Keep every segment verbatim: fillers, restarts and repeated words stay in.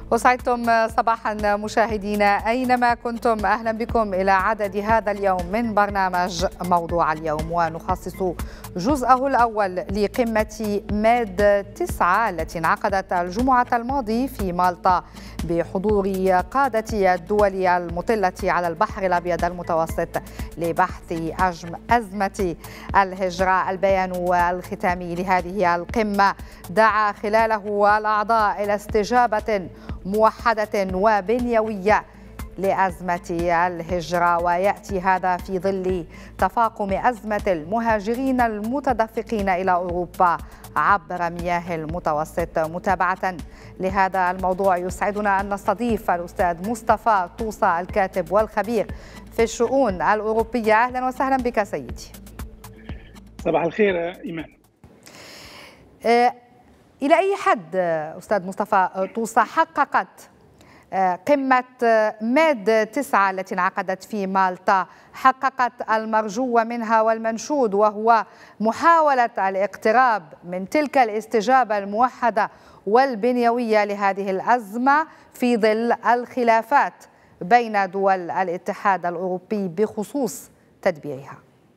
وسعدتم صباحا مشاهدينا أينما كنتم، أهلا بكم إلى عدد هذا اليوم من برنامج موضوع اليوم، ونخصص جزءه الأول لقمة ماد تسعة التي انعقدت الجمعة الماضي في مالطا بحضور قادة الدول المطلة على البحر الأبيض المتوسط لبحث أزمة الهجرة. البيان الختامي لهذه القمة دعا خلاله الأعضاء إلى استجابة موحدة وبنيوية لأزمة الهجرة، ويأتي هذا في ظل تفاقم أزمة المهاجرين المتدفقين إلى أوروبا عبر مياه المتوسط. متابعة لهذا الموضوع يسعدنا أن نستضيف الأستاذ مصطفى طوسة الكاتب والخبير في الشؤون الأوروبية. أهلا وسهلا بك سيدي. صباح الخير إيمان. أه إلى أي حد أستاذ مصطفى طوسة حققت قمة ماد تسعة التي انعقدت في مالطا حققت المرجو منها والمنشود، وهو محاولة الاقتراب من تلك الاستجابة الموحدة والبنيوية لهذه الأزمة في ظل الخلافات بين دول الاتحاد الأوروبي بخصوص تدبيرها؟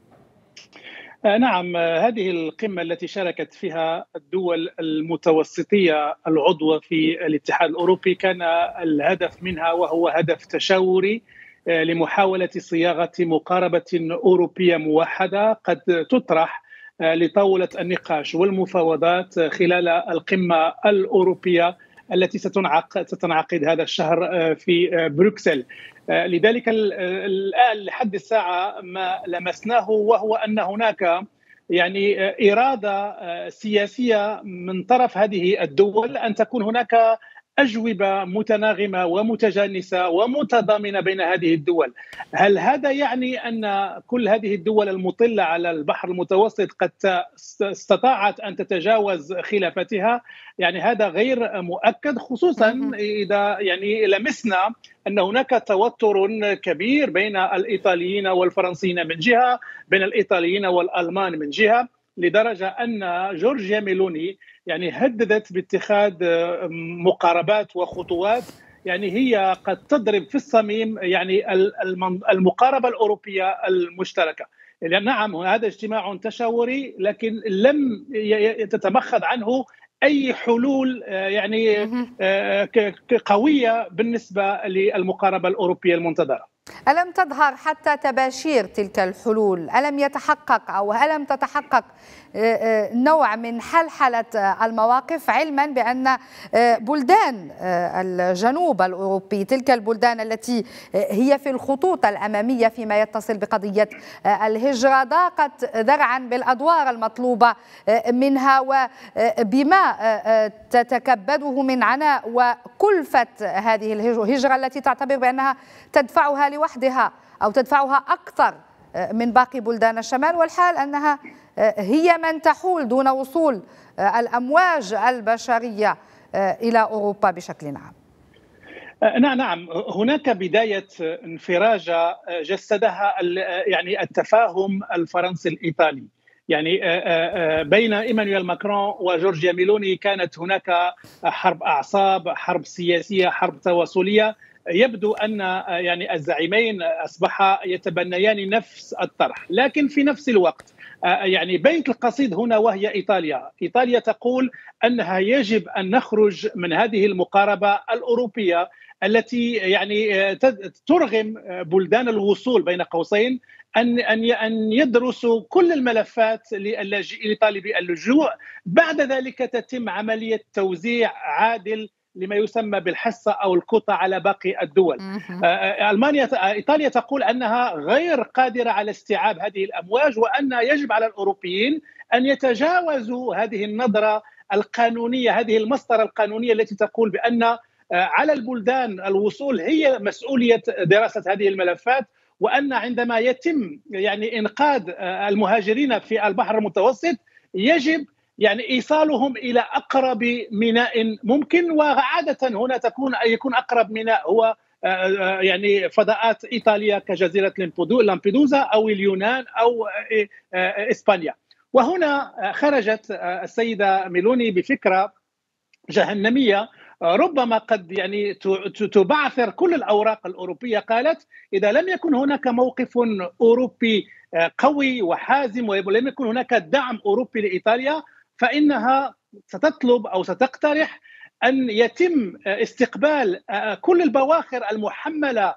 نعم، هذه القمة التي شاركت فيها الدول المتوسطية العضوة في الاتحاد الأوروبي كان الهدف منها وهو هدف تشاوري لمحاولة صياغة مقاربة أوروبية موحدة قد تطرح لطاولة النقاش والمفاوضات خلال القمة الأوروبية التي ستنعقد ستنعقد هذا الشهر في بروكسل. لذلك الآن لحد الساعة ما لمسناه وهو أن هناك يعني إرادة سياسية من طرف هذه الدول أن تكون هناك أجوبة متناغمة ومتجانسة ومتضامنة بين هذه الدول. هل هذا يعني أن كل هذه الدول المطلة على البحر المتوسط قد استطاعت أن تتجاوز خلافاتها؟ يعني هذا غير مؤكد، خصوصا إذا يعني لمسنا أن هناك توتر كبير بين الإيطاليين والفرنسيين من جهة، بين الإيطاليين والألمان من جهة، لدرجة أن جورجيا ميلوني يعني هددت باتخاذ مقاربات وخطوات يعني هي قد تضرب في الصميم يعني المقاربة الأوروبية المشتركة. يعني نعم هذا اجتماع تشاوري لكن لم تتمخض عنه أي حلول يعني قوية بالنسبة للمقاربة الأوروبية المنتظرة. ألم تظهر حتى تباشير تلك الحلول؟ ألم يتحقق أو ألم تتحقق نوع من حلحلة المواقف، علما بأن بلدان الجنوب الأوروبي، تلك البلدان التي هي في الخطوط الأمامية فيما يتصل بقضية الهجرة، ضاقت ذرعا بالأدوار المطلوبة منها وبما تتكبده من عناء وكلفة هذه الهجرة التي تعتبر بأنها تدفعها لوحدها أو تدفعها أكثر من باقي بلدان الشمال، والحال أنها هي من تحول دون وصول الأمواج البشرية إلى أوروبا بشكل عام. نعم نعم هناك بداية انفراجة جسدها يعني التفاهم الفرنسي الإيطالي، يعني بين إيمانويل ماكرون وجورجيا ميلوني كانت هناك حرب أعصاب، حرب سياسية، حرب تواصلية. يبدو أن يعني الزعيمين أصبحا يتبنيان نفس الطرح، لكن في نفس الوقت يعني بيت القصيد هنا وهي إيطاليا. إيطاليا تقول أنها يجب أن نخرج من هذه المقاربة الأوروبية التي يعني ترغم بلدان الوصول بين قوسين أن أن أن يدرسوا كل الملفات للاجئين لطالبي اللجوء. بعد ذلك تتم عملية توزيع عادل لما يسمى بالحصة أو الكوتا على باقي الدول. ألمانيا إيطاليا تقول أنها غير قادرة على استيعاب هذه الأمواج، وأن يجب على الأوروبيين أن يتجاوزوا هذه النظرة القانونية، هذه المسطرة القانونية التي تقول بأن على البلدان الوصول هي مسؤولية دراسة هذه الملفات، وأن عندما يتم يعني إنقاذ المهاجرين في البحر المتوسط يجب يعني ايصالهم الى اقرب ميناء ممكن، وعاده هنا تكون يكون اقرب ميناء هو يعني فضاءات ايطاليا كجزيره لامبيدوزا او اليونان او اسبانيا. وهنا خرجت السيده ميلوني بفكره جهنميه ربما قد يعني تبعثر كل الأوراق الأوروبية. قالت إذا لم يكن هناك موقف أوروبي قوي وحازم ولم يكن هناك دعم أوروبي لإيطاليا، فإنها ستطلب أو ستقترح أن يتم استقبال كل البواخر المحملة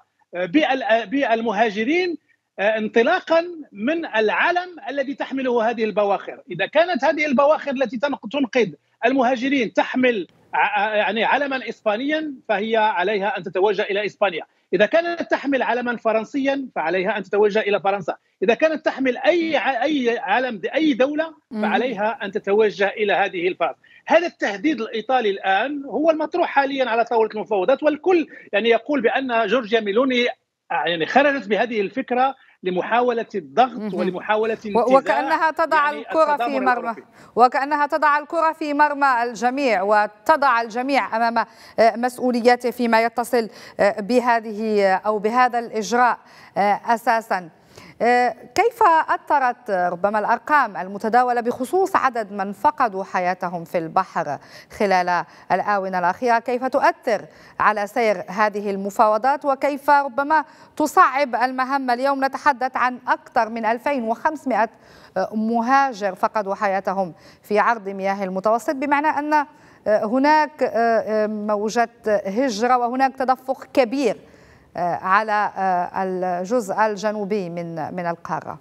بالمهاجرين انطلاقا من العلم الذي تحمله هذه البواخر. إذا كانت هذه البواخر التي تنقذ المهاجرين تحمل يعني علما إسبانيا فهي عليها أن تتوجه إلى إسبانيا، إذا كانت تحمل علما فرنسيا فعليها أن تتوجه إلى فرنسا، إذا كانت تحمل أي أي علم أي دولة فعليها أن تتوجه إلى هذه البلاد. هذا التهديد الإيطالي الآن هو المطروح حاليا على طاولة المفاوضات، والكل يعني يقول بأن جورجيا ميلوني يعني خرجت بهذه الفكرة لمحاولة الضغط ولمحاولة انتزاع وكأنها تضع يعني الكرة في مرمى وكأنها تضع الكرة في مرمى الجميع وتضع الجميع أمام مسؤولياته فيما يتصل بهذه أو بهذا الإجراء أساسا. كيف أثرت ربما الأرقام المتداولة بخصوص عدد من فقدوا حياتهم في البحر خلال الآونة الأخيرة، كيف تؤثر على سير هذه المفاوضات وكيف ربما تصعب المهمة؟ اليوم نتحدث عن أكثر من ألفين وخمسمائة مهاجر فقدوا حياتهم في عرض مياه المتوسط، بمعنى أن هناك موجة هجرة وهناك تدفق كبير على الجزء الجنوبي من من القارة.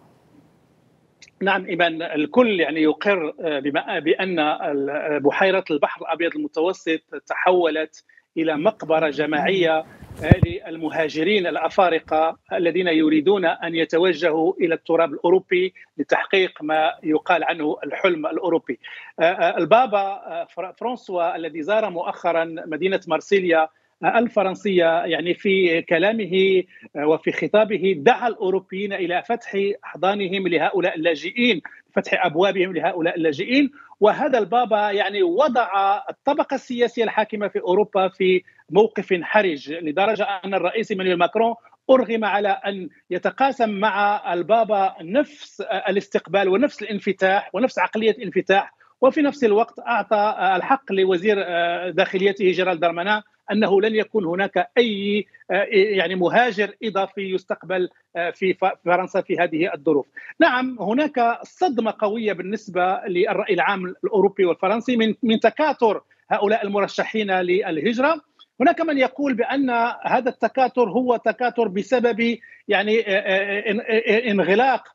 نعم إيمان، الكل يعني يقر بأن بحيرة البحر الأبيض المتوسط تحولت إلى مقبرة جماعية للمهاجرين الأفارقة الذين يريدون أن يتوجهوا إلى التراب الأوروبي لتحقيق ما يقال عنه الحلم الأوروبي. البابا فرانسوا الذي زار مؤخرا مدينة مارسيليا الفرنسية يعني في كلامه وفي خطابه دعا الأوروبيين إلى فتح أحضانهم لهؤلاء اللاجئين، فتح أبوابهم لهؤلاء اللاجئين. وهذا البابا يعني وضع الطبقة السياسية الحاكمة في أوروبا في موقف حرج، لدرجة أن الرئيس إيمانويل ماكرون أرغم على أن يتقاسم مع البابا نفس الاستقبال ونفس الانفتاح ونفس عقلية الانفتاح، وفي نفس الوقت أعطى الحق لوزير داخليته جيرالد دارمانان أنه لن يكون هناك أي يعني مهاجر إضافي يستقبل في فرنسا في هذه الظروف. نعم هناك صدمة قوية بالنسبة للرأي العام الأوروبي والفرنسي من من تكاثر هؤلاء المرشحين للهجرة. هناك من يقول بأن هذا التكاثر هو تكاثر بسبب يعني انغلاق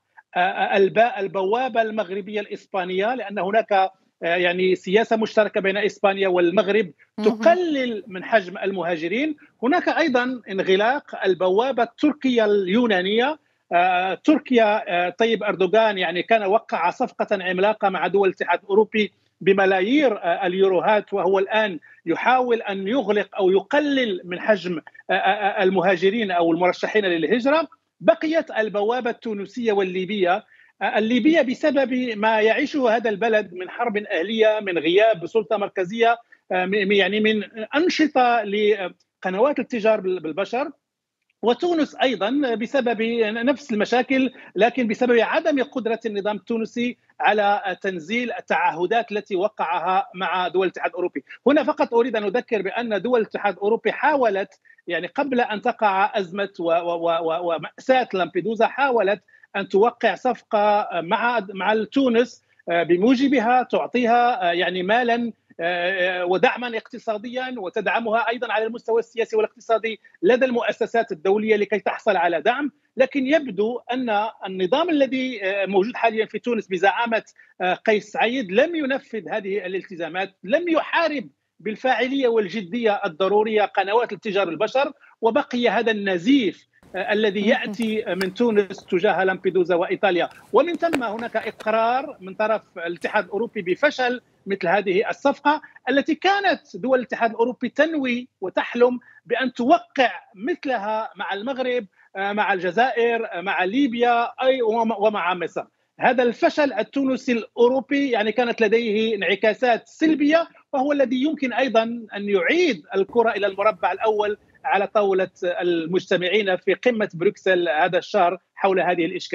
البوابة المغربية الإسبانية، لأن هناك يعني سياسة مشتركة بين إسبانيا والمغرب تقلل من حجم المهاجرين. هناك أيضا انغلاق البوابة التركية اليونانية. تركيا طيب أردوغان يعني كان وقع صفقة عملاقة مع دول الاتحاد الأوروبي بملايير اليوروهات، وهو الآن يحاول أن يغلق أو يقلل من حجم المهاجرين أو المرشحين للهجرة. بقيت البوابة التونسية والليبية. الليبية بسبب ما يعيشه هذا البلد من حرب أهلية، من غياب سلطة مركزية، يعني من أنشطة لقنوات التجار بالبشر. وتونس أيضا بسبب نفس المشاكل، لكن بسبب عدم قدرة النظام التونسي على تنزيل التعهدات التي وقعها مع دول الاتحاد الأوروبي. هنا فقط أريد أن أذكر بأن دول الاتحاد الأوروبي حاولت يعني قبل أن تقع أزمة ومأساة لامبيدوزا حاولت أن توقع صفقة مع مع تونس بموجبها تعطيها يعني مالا ودعما اقتصاديا وتدعمها أيضا على المستوى السياسي والاقتصادي لدى المؤسسات الدولية لكي تحصل على دعم. لكن يبدو أن النظام الذي موجود حاليا في تونس بزعامة قيس سعيد لم ينفذ هذه الالتزامات، لم يحارب بالفاعلية والجدية الضرورية قنوات التجار البشر، وبقي هذا النزيف الذي يأتي من تونس تجاه لامبيدوزا وإيطاليا. ومن ثم هناك إقرار من طرف الاتحاد الأوروبي بفشل مثل هذه الصفقة التي كانت دول الاتحاد الأوروبي تنوي وتحلم بأن توقع مثلها مع المغرب، مع الجزائر، مع ليبيا أي ومع مصر. هذا الفشل التونسي الأوروبي يعني كانت لديه انعكاسات سلبية، وهو الذي يمكن أيضا أن يعيد الكرة إلى المربع الأول على طاولة المجتمعين في قمة بروكسل هذا الشهر حول هذه الإشكالية.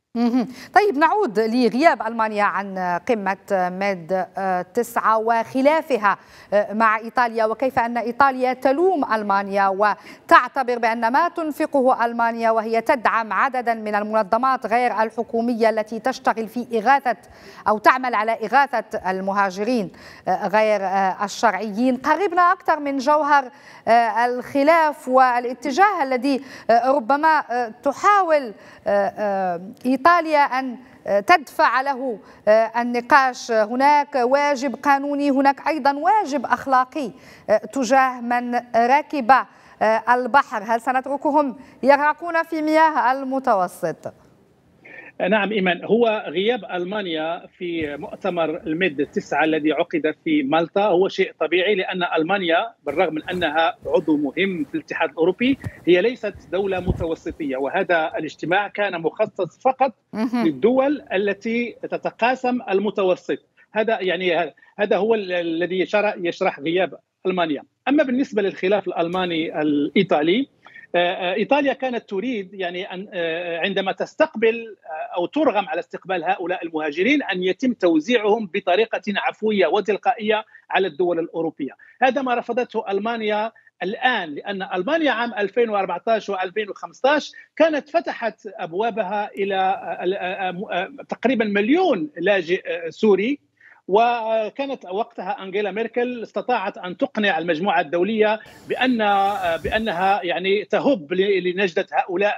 طيب نعود لغياب ألمانيا عن قمة ميد تسعة وخلافها مع إيطاليا، وكيف أن إيطاليا تلوم ألمانيا وتعتبر بأن ما تنفقه ألمانيا وهي تدعم عددا من المنظمات غير الحكومية التي تشتغل في إغاثة أو تعمل على إغاثة المهاجرين غير الشرعيين. قربنا أكثر من جوهر الخلاف والاتجاه الذي ربما تحاول إيطاليا أن تدفع له النقاش. هناك واجب قانوني، هناك أيضا واجب أخلاقي تجاه من ركب البحر. هل سنتركهم يغرقون في مياه المتوسط؟ نعم إيمان، هو غياب ألمانيا في مؤتمر الميد تسعة الذي عقد في مالطا هو شيء طبيعي، لأن ألمانيا بالرغم من أنها عضو مهم في الاتحاد الأوروبي هي ليست دولة متوسطية، وهذا الاجتماع كان مخصص فقط للدول التي تتقاسم المتوسط. هذا يعني هذا هو الذي يشرح غياب ألمانيا. أما بالنسبة للخلاف الألماني الإيطالي، إيطاليا كانت تريد يعني أن عندما تستقبل أو ترغم على استقبال هؤلاء المهاجرين أن يتم توزيعهم بطريقة عفوية وتلقائية على الدول الأوروبية. هذا ما رفضته ألمانيا الآن، لأن ألمانيا عام ألفين وأربعة عشر وألفين وخمسة عشر كانت فتحت أبوابها إلى تقريبا مليون لاجئ سوري، وكانت وقتها أنجيلا ميركل استطاعت أن تقنع المجموعة الدولية بأن بأنها يعني تهب لنجدة هؤلاء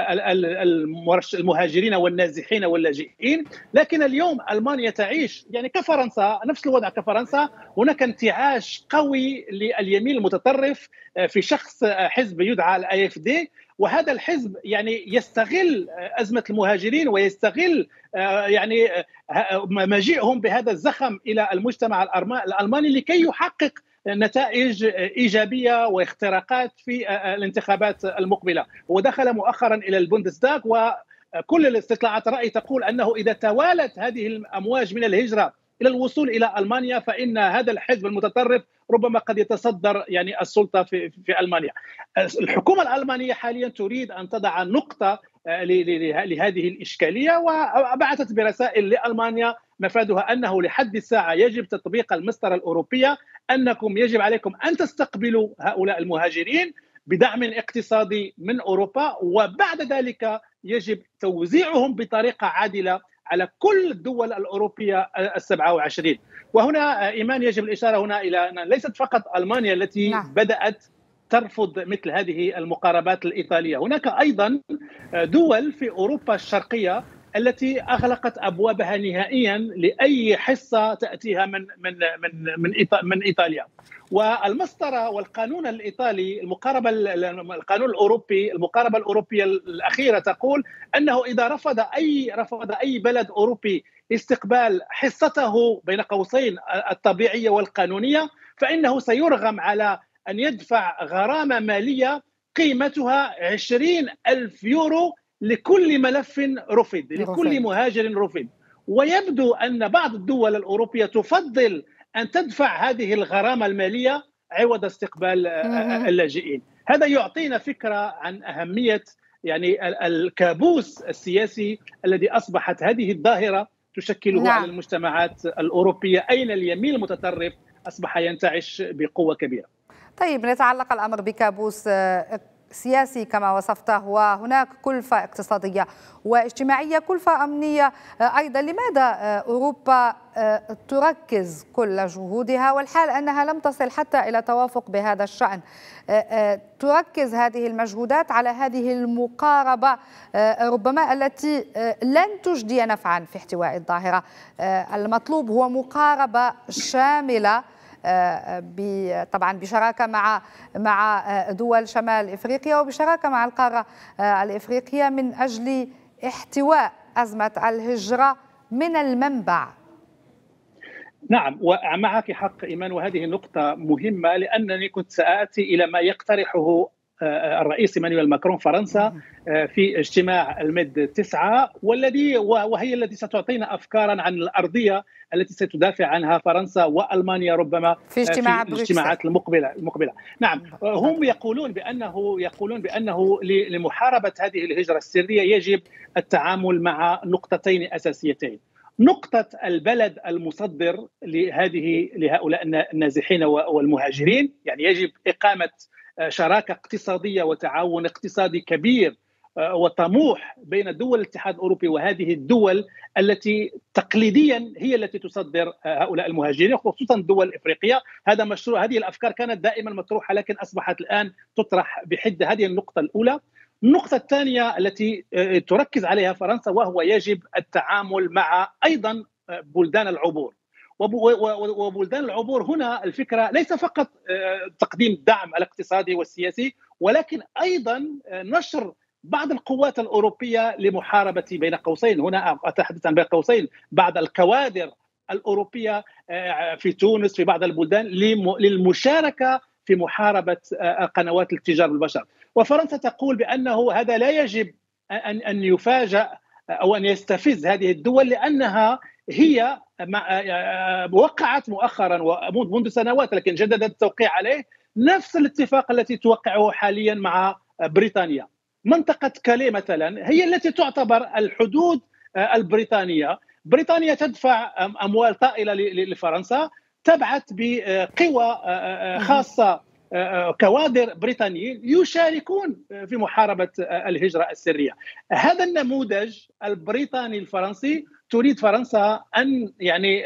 المهاجرين والنازحين واللاجئين. لكن اليوم ألمانيا تعيش يعني كفرنسا، نفس الوضع كفرنسا. هناك انتعاش قوي لليمين المتطرف في شخص حزب يدعى الاي اف دي، وهذا الحزب يعني يستغل أزمة المهاجرين ويستغل يعني مجيئهم بهذا الزخم إلى المجتمع الألماني لكي يحقق نتائج إيجابية واختراقات في الانتخابات المقبلة. ودخل مؤخرا إلى البوندسداغ، وكل الاستطلاعات الرأي تقول أنه إذا توالت هذه الأمواج من الهجرة إلى الوصول إلى ألمانيا فإن هذا الحزب المتطرف ربما قد يتصدر يعني السلطة في في ألمانيا. الحكومة الألمانية حاليا تريد أن تضع نقطة لهذه الإشكالية، وبعثت برسائل لألمانيا مفادها أنه لحد الساعة يجب تطبيق المسطرة الأوروبية، أنكم يجب عليكم أن تستقبلوا هؤلاء المهاجرين بدعم اقتصادي من أوروبا، وبعد ذلك يجب توزيعهم بطريقة عادلة على كل الدول الأوروبية السبعة وعشرين. وهنا إيمان يجب الإشارة هنا إلى أن ليست فقط ألمانيا التي نعم. بدأت ترفض مثل هذه المقاربات الإيطالية، هناك أيضا دول في أوروبا الشرقية التي أغلقت أبوابها نهائيا لأي حصة تأتيها من من من من, من إيطاليا. والمسطرة والقانون الإيطالي المقاربة القانون الأوروبي المقاربة الأوروبية الأخيرة تقول أنه إذا رفض أي رفض أي بلد أوروبي استقبال حصته بين قوسين الطبيعية والقانونية فإنه سيرغم على أن يدفع غرامة مالية قيمتها عشرين ألف يورو لكل ملف رفض، لكل مهاجر رفض. ويبدو أن بعض الدول الأوروبية تفضل أن تدفع هذه الغرامة المالية عوض استقبال اللاجئين. هذا يعطينا فكرة عن أهمية يعني الكابوس السياسي الذي أصبحت هذه الظاهرة تشكله نعم. على المجتمعات الأوروبية، أين اليمين المتطرف أصبح ينتعش بقوة كبيرة. طيب نتعلق الأمر بكابوس سياسي كما وصفته، وهناك كلفة اقتصادية واجتماعية، كلفة أمنية أيضا. لماذا أوروبا تركز كل جهودها والحال أنها لم تصل حتى إلى توافق بهذا الشأن؟ تركز هذه المجهودات على هذه المقاربة ربما التي لن تجدي نفعا في احتواء الظاهرة. المطلوب هو مقاربة شاملة طبعا بشراكة مع مع دول شمال إفريقيا وبشراكة مع القارة الإفريقية من أجل احتواء أزمة الهجرة من المنبع. نعم، ومعك حق إيمان، وهذه نقطة مهمة لأنني كنت سآتي إلى ما يقترحه الرئيس ايمانويل ماكرون فرنسا في اجتماع الميد تسعة، والذي وهي التي ستعطينا افكارا عن الارضيه التي ستدافع عنها فرنسا والمانيا ربما في اجتماع في الاجتماعات المقبله المقبله. نعم، هم يقولون بانه يقولون بانه لمحاربه هذه الهجره السريه يجب التعامل مع نقطتين اساسيتين. نقطة البلد المصدر لهذه لهؤلاء النازحين والمهاجرين، يعني يجب إقامة شراكة اقتصادية وتعاون اقتصادي كبير وطموح بين دول الاتحاد الأوروبي وهذه الدول التي تقليديا هي التي تصدر هؤلاء المهاجرين، خصوصا الدول الإفريقية. هذا مشروع، هذه الأفكار كانت دائما مطروحة لكن أصبحت الآن تطرح بحدة. هذه النقطة الأولى. النقطة الثانية التي تركز عليها فرنسا وهو يجب التعامل مع أيضا بلدان العبور. وبلدان العبور هنا الفكرة ليس فقط تقديم الدعم الاقتصادي والسياسي، ولكن أيضا نشر بعض القوات الأوروبية لمحاربة بين قوسين، هنا أتحدث عن بين قوسين بعض الكوادر الأوروبية في تونس في بعض البلدان للمشاركة في محاربة قنوات الاتجار بالبشر. وفرنسا تقول بأنه هذا لا يجب أن يفاجأ أو أن يستفز هذه الدول، لأنها هي وقعت مؤخرا ومنذ سنوات لكن جددت التوقيع عليه نفس الاتفاق التي توقعه حاليا مع بريطانيا. منطقة كالي مثلا هي التي تعتبر الحدود البريطانية. بريطانيا تدفع أموال طائلة لفرنسا، تبعث بقوى خاصة كوادر بريطانيين يشاركون في محاربة الهجرة السرية. هذا النموذج البريطاني الفرنسي تريد فرنسا أن يعني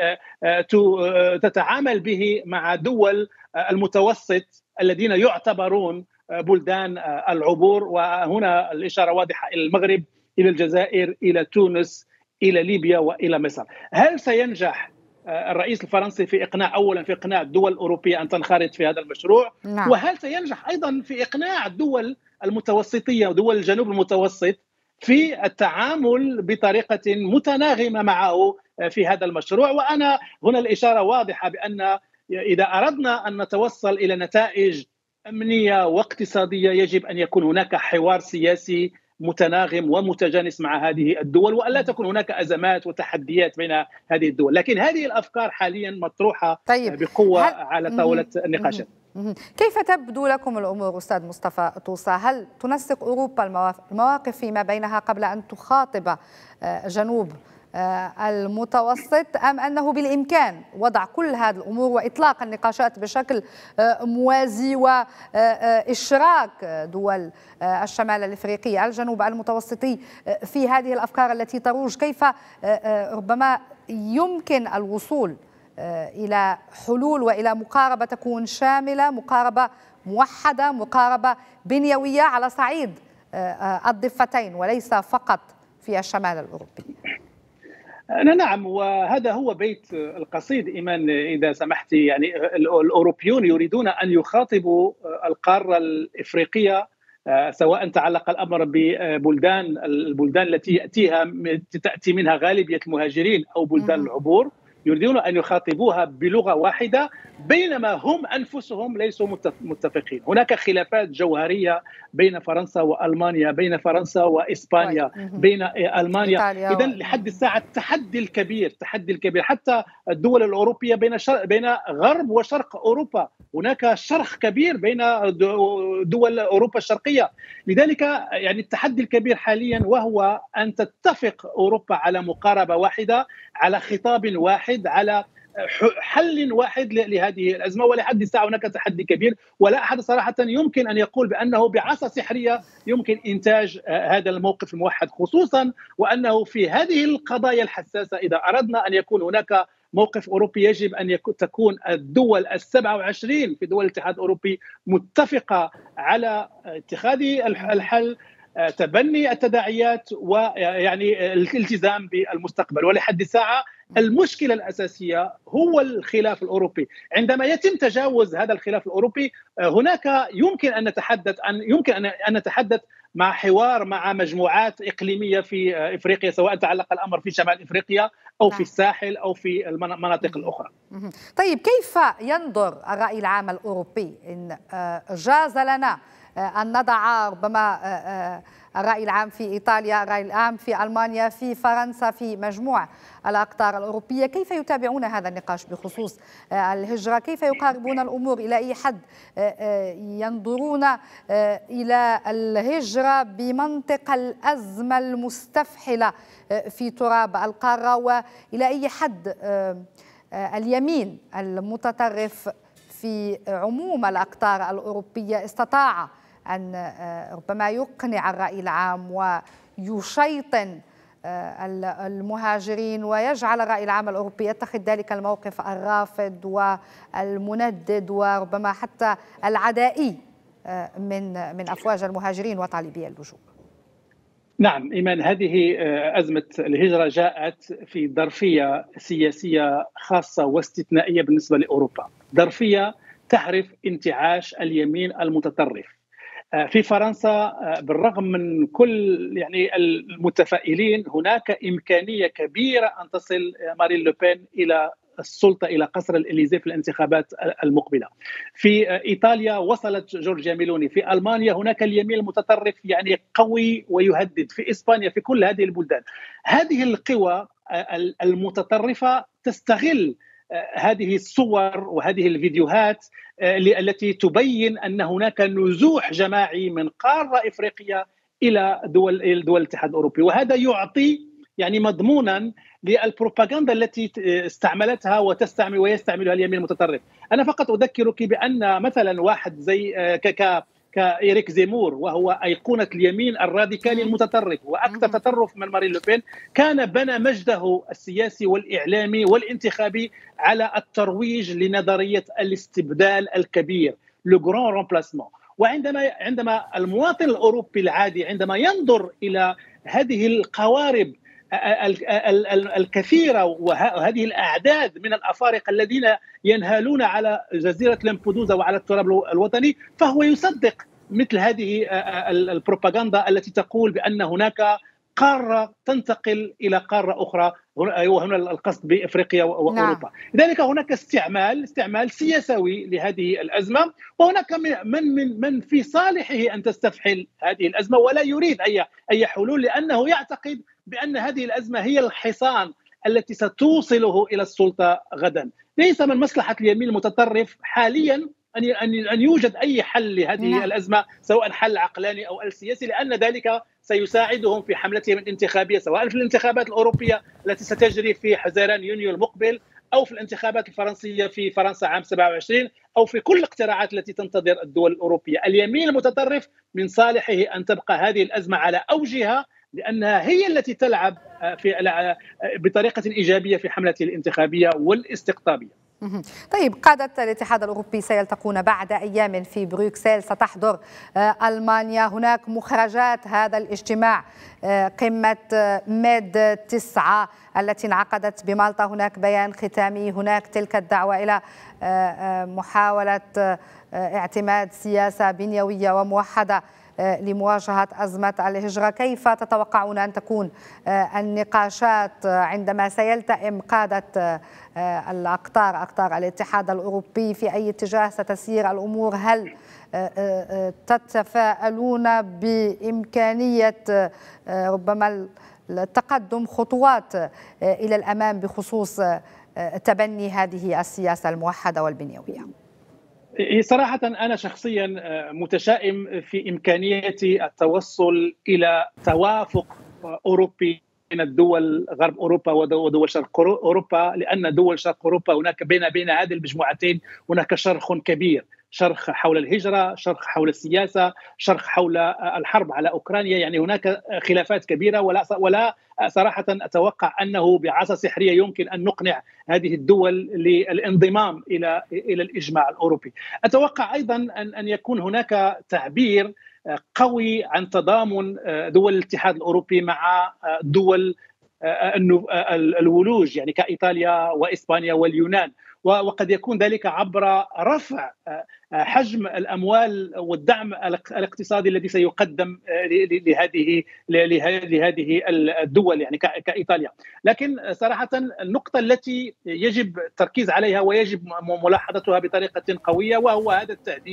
تتعامل به مع دول المتوسط الذين يعتبرون بلدان العبور، وهنا الإشارة واضحة إلى المغرب، إلى الجزائر، إلى تونس، إلى ليبيا وإلى مصر. هل سينجح الرئيس الفرنسي في إقناع أولا في إقناع الدول الأوروبية أن تنخرط في هذا المشروع؟ نعم. وهل سينجح أيضا في إقناع الدول المتوسطية ودول الجنوب المتوسط في التعامل بطريقة متناغمة معه في هذا المشروع؟ وأنا هنا الإشارة واضحة بأن إذا أردنا أن نتوصل إلى نتائج أمنية واقتصادية يجب أن يكون هناك حوار سياسي متناغم ومتجانس مع هذه الدول، وألا تكون هناك أزمات وتحديات بين هذه الدول. لكن هذه الأفكار حاليا مطروحة طيب. بقوة هل... على طاولة النقاشات. كيف تبدو لكم الأمور أستاذ مصطفى طوسة؟ هل تنسق أوروبا المواقف فيما بينها قبل أن تخاطب جنوب المتوسط، أم أنه بالإمكان وضع كل هذه الأمور وإطلاق النقاشات بشكل موازي وإشراك دول الشمال الإفريقي الجنوب المتوسطي في هذه الأفكار التي تروج؟ كيف ربما يمكن الوصول إلى حلول وإلى مقاربة تكون شاملة، مقاربة موحدة، مقاربة بنيوية على صعيد الضفتين وليس فقط في الشمال الأوروبي؟ نعم، وهذا هو بيت القصيد إيمان إذا سمحتي. يعني الأوروبيون يريدون أن يخاطبوا القارة الإفريقية، سواء تعلق الأمر ببلدان البلدان التي يأتيها تأتي منها غالبية المهاجرين أو بلدان العبور، يريدون أن يخاطبوها بلغة واحدة، بينما هم أنفسهم ليسوا متفقين. هناك خلافات جوهرية بين فرنسا وألمانيا، بين فرنسا وإسبانيا، بين ألمانيا. إذن لحد الساعة التحدي الكبير التحدي الكبير حتى الدول الأوروبية بين شر... بين غرب وشرق أوروبا، هناك شرخ كبير بين دول أوروبا الشرقية. لذلك يعني التحدي الكبير حاليا وهو أن تتفق أوروبا على مقاربة واحدة، على خطاب واحد، على حل واحد لهذه الأزمة. ولحد الساعة هناك تحدي كبير، ولا أحد صراحة يمكن أن يقول بأنه بعصا سحرية يمكن إنتاج هذا الموقف الموحد، خصوصا وأنه في هذه القضايا الحساسة إذا أردنا أن يكون هناك موقف أوروبي يجب أن تكون الدول السبعة وعشرين في دول الاتحاد الأوروبي متفقة على اتخاذ الحل، تبني التداعيات، ويعني الالتزام بالمستقبل. ولحد الساعة المشكلة الأساسية هو الخلاف الأوروبي. عندما يتم تجاوز هذا الخلاف الأوروبي هناك يمكن أن نتحدث أن يمكن أن نتحدث مع حوار مع مجموعات إقليمية في إفريقيا، سواء تعلق الأمر في شمال إفريقيا أو في الساحل أو في المناطق الأخرى. طيب كيف ينظر الرأي العام الأوروبي إن جاز لنا أن نضع ربما الرأي العام في إيطاليا، الرأي العام في ألمانيا، في فرنسا، في مجموع الأقطار الأوروبية. كيف يتابعون هذا النقاش بخصوص الهجرة؟ كيف يقاربون الأمور؟ إلى أي حد ينظرون إلى الهجرة بمنطق الأزمة المستفحلة في تراب القارة؟ وإلى أي حد اليمين المتطرف في عموم الأقطار الأوروبية استطاع أن ربما يقنع الرأي العام ويشيطن المهاجرين ويجعل الرأي العام الأوروبي يتخذ ذلك الموقف الرافض والمندد وربما حتى العدائي من من أفواج المهاجرين وطالبي اللجوء؟ نعم إيمان، هذه أزمة الهجرة جاءت في ظرفية سياسية خاصة واستثنائية بالنسبة لأوروبا، ظرفية تعرف انتعاش اليمين المتطرف. في فرنسا بالرغم من كل يعني المتفائلين هناك إمكانية كبيرة أن تصل مارين لوبين إلى السلطة، إلى قصر الإليزي في الانتخابات المقبلة. في إيطاليا وصلت جورجيا ميلوني. في ألمانيا هناك اليمين المتطرف يعني قوي ويهدد. في إسبانيا، في كل هذه البلدان هذه القوى المتطرفة تستغل هذه الصور وهذه الفيديوهات التي تبين أن هناك نزوح جماعي من قارة إفريقيا إلى دول دول الاتحاد الأوروبي، وهذا يعطي يعني مضمونا للبروباغندا التي استعملتها وتستعمل ويستعملها اليمين المتطرف. أنا فقط أذكرك بأن مثلا واحد زي كا كإيريك زيمور، وهو أيقونة اليمين الراديكالي المتطرف وأكثر تطرف من مارين لوبين، كان بنى مجده السياسي والإعلامي والانتخابي على الترويج لنظرية الاستبدال الكبير، لو غران رومبلاسمون. وعندما عندما المواطن الأوروبي العادي عندما ينظر إلى هذه القوارب الكثيرة وهذه الأعداد من الأفارقة الذين ينهالون على جزيرة لامبودوزا وعلى التراب الوطني، فهو يصدق مثل هذه البروباغندا التي تقول بأن هناك قارة تنتقل إلى قارة أخرى، وهنا القصد بإفريقيا وأوروبا. نعم. لذلك هناك استعمال استعمال سياسي لهذه الأزمة، وهناك من من من في صالحه أن تستفحل هذه الأزمة ولا يريد أي أي حلول، لأنه يعتقد بأن هذه الأزمة هي الحصان التي ستوصله إلى السلطة غدا. ليس من مصلحة اليمين المتطرف حاليا أن أن يوجد أي حل لهذه نعم. الأزمة، سواء حل عقلاني أو سياسي، لأن ذلك سيساعدهم في حملتهم الانتخابية، سواء في الانتخابات الأوروبية التي ستجري في حزيران يونيو المقبل، أو في الانتخابات الفرنسية في فرنسا عام سبعة وعشرين، أو في كل الاقتراعات التي تنتظر الدول الأوروبية. اليمين المتطرف من صالحه أن تبقى هذه الأزمة على أوجها، لأنها هي التي تلعب في بطريقة إيجابية في حملته الانتخابية والاستقطابية. طيب، قادة الاتحاد الأوروبي سيلتقون بعد أيام في بروكسل، ستحضر ألمانيا. هناك مخرجات هذا الاجتماع، قمة ميد تسعة التي انعقدت بمالطا، هناك بيان ختامي، هناك تلك الدعوة إلى محاولة اعتماد سياسة بنيوية وموحدة لمواجهة أزمة الهجرة. كيف تتوقعون أن تكون النقاشات عندما سيلتئم قادة الأقطار أقطار الاتحاد الأوروبي؟ في أي اتجاه ستسير الأمور؟ هل تتفائلون بإمكانية ربما التقدم خطوات إلى الأمام بخصوص تبني هذه السياسة الموحدة والبنيوية؟ صراحة أنا شخصيا متشائم في إمكانية التوصل إلى توافق أوروبي بين الدول غرب أوروبا ودول شرق أوروبا، لأن دول شرق أوروبا هناك بين بين هذه المجموعتين هناك شرخ كبير، شرخ حول الهجرة، شرخ حول السياسة، شرخ حول الحرب على أوكرانيا. يعني هناك خلافات كبيرة، ولا ولا صراحة أتوقع أنه بعصا سحرية يمكن أن نقنع هذه الدول للانضمام إلى إلى الإجماع الأوروبي. أتوقع أيضا أن أن يكون هناك تعبير قوي عن تضامن دول الاتحاد الأوروبي مع دول الولوج، يعني كإيطاليا وإسبانيا واليونان، وقد يكون ذلك عبر رفع حجم الأموال والدعم الاقتصادي الذي سيقدم لهذه لهذه الدول، يعني كإيطاليا. لكن صراحة النقطة التي يجب التركيز عليها ويجب ملاحظتها بطريقة قوية، وهو هذا التهديد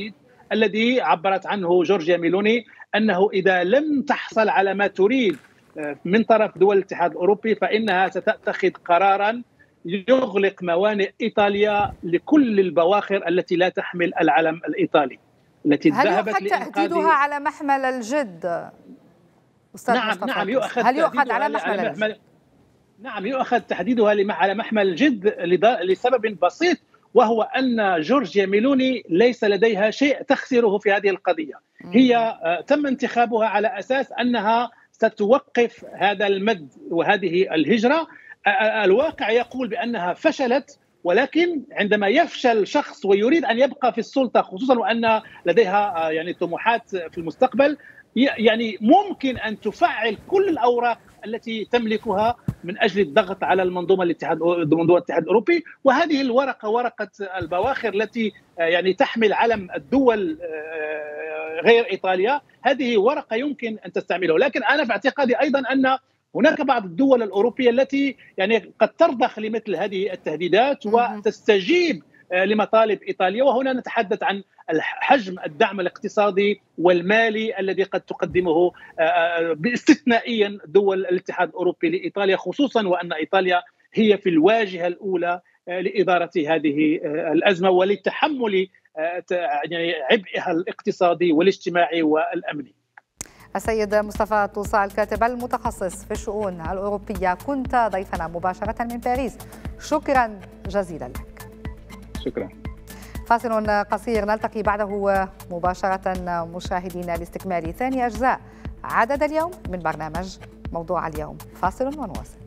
الذي عبرت عنه جورجيا ميلوني، أنه إذا لم تحصل على ما تريد من طرف دول الاتحاد الأوروبي فإنها ستتخذ قراراً يغلق موانئ إيطاليا لكل البواخر التي لا تحمل العلم الإيطالي التي هل ذهبت يؤخذ تهديدها على محمل الجد؟ أستاذ نعم نعم يؤخذ هل يؤخذ على محمل, على محمل نعم يؤخذ تحديدها على محمل الجد لسبب بسيط، وهو أن جورجيا ميلوني ليس لديها شيء تخسره في هذه القضية. هي تم انتخابها على أساس أنها ستوقف هذا المد وهذه الهجرة. الواقع يقول بأنها فشلت، ولكن عندما يفشل شخص ويريد أن يبقى في السلطة، خصوصا وأن لديها يعني طموحات في المستقبل، يعني ممكن أن تفعل كل الأوراق التي تملكها من أجل الضغط على المنظومة الاتحاد منظومة الاتحاد الأوروبي. وهذه الورقة ورقة البواخر التي يعني تحمل علم الدول غير إيطاليا، هذه ورقة يمكن أن تستعملها. لكن أنا في اعتقادي أيضا أن هناك بعض الدول الأوروبية التي يعني قد ترضخ لمثل هذه التهديدات وتستجيب لمطالب إيطاليا، وهنا نتحدث عن حجم الدعم الاقتصادي والمالي الذي قد تقدمه باستثنائيا دول الاتحاد الأوروبي لإيطاليا، خصوصا وأن إيطاليا هي في الواجهة الأولى لإدارة هذه الأزمة ولتحمل يعني عبئها الاقتصادي والاجتماعي والأمني. السيد مصطفى طوسا الكاتب المتخصص في الشؤون الأوروبية، كنت ضيفنا مباشرة من باريس، شكرا جزيلا لك. شكرا. فاصل قصير نلتقي بعده مباشرة مشاهدينا لاستكمال ثاني أجزاء عدد اليوم من برنامج موضوع اليوم. فاصل ونواصل.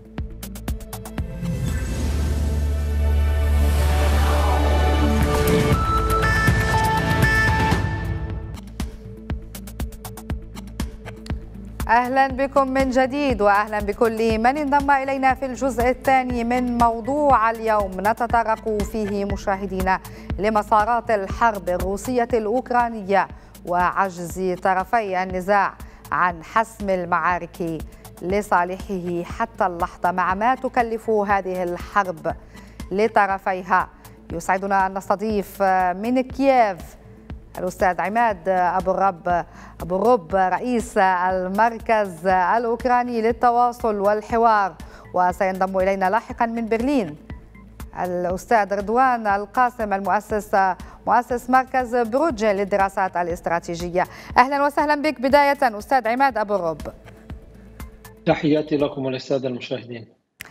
أهلا بكم من جديد، وأهلا بكل من انضم إلينا في الجزء الثاني من موضوع اليوم. نتطرق فيه مشاهدينا لمسارات الحرب الروسية الأوكرانية وعجز طرفي النزاع عن حسم المعارك لصالحه حتى اللحظة، مع ما تكلف هذه الحرب لطرفيها. يسعدنا أن نستضيف من كييف الأستاذ عماد أبو الرب أبو الرب رئيس المركز الأوكراني للتواصل والحوار، وسينضم إلينا لاحقا من برلين الأستاذ رضوان القاسم المؤسس مؤسس مركز بروجين للدراسات الاستراتيجية. أهلا وسهلا بك بداية أستاذ عماد أبو الرب. تحياتي لكم وللسادة المشاهدين.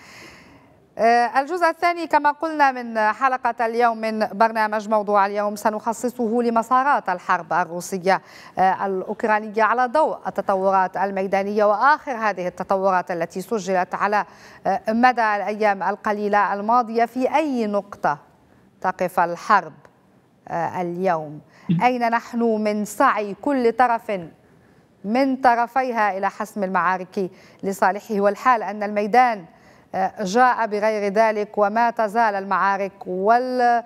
الجزء الثاني كما قلنا من حلقة اليوم من برنامج موضوع اليوم سنخصصه لمسارات الحرب الروسية الأوكرانية على ضوء التطورات الميدانية وآخر هذه التطورات التي سجلت على مدى الأيام القليلة الماضية. في أي نقطة تقف الحرب اليوم؟ أين نحن من سعي كل طرف من طرفيها إلى حسم المعارك لصالحه، والحال أن الميدان جاء بغير ذلك وما تزال المعارك وال